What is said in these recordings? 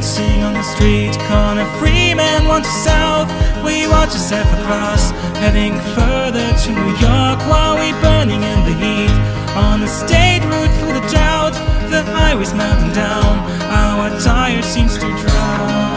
dancing on the street corner, Freeman 1 to South. We watch a Zephyr cross, heading further to New York, while we burning in the heat. On the state route through the drought, the highway's melting down, our tire seems to drown.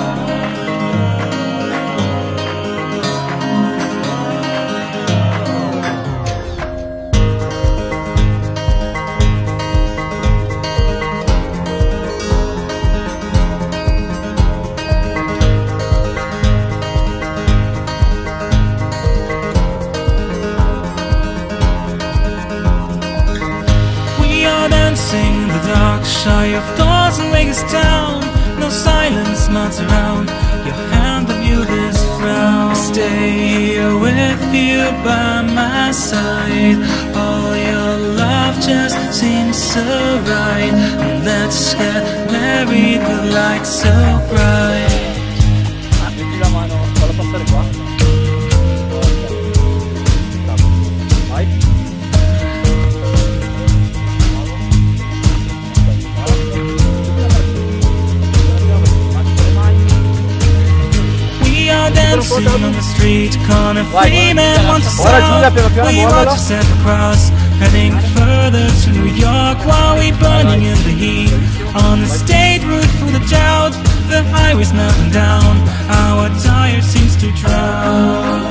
Dancing in the dark, shy of doors and Vegas town. No silence melts around your hand of you this frown. Stay here with you by my side, all your love just seems so right. And let's get married with lights so bright. Dancing on the street corner, Freeman 1 to South. We watch a Zephyr cross, heading further to New York, while we burning in the heat. On the state route through the drought, the highway's melting down, our tire seems to drown.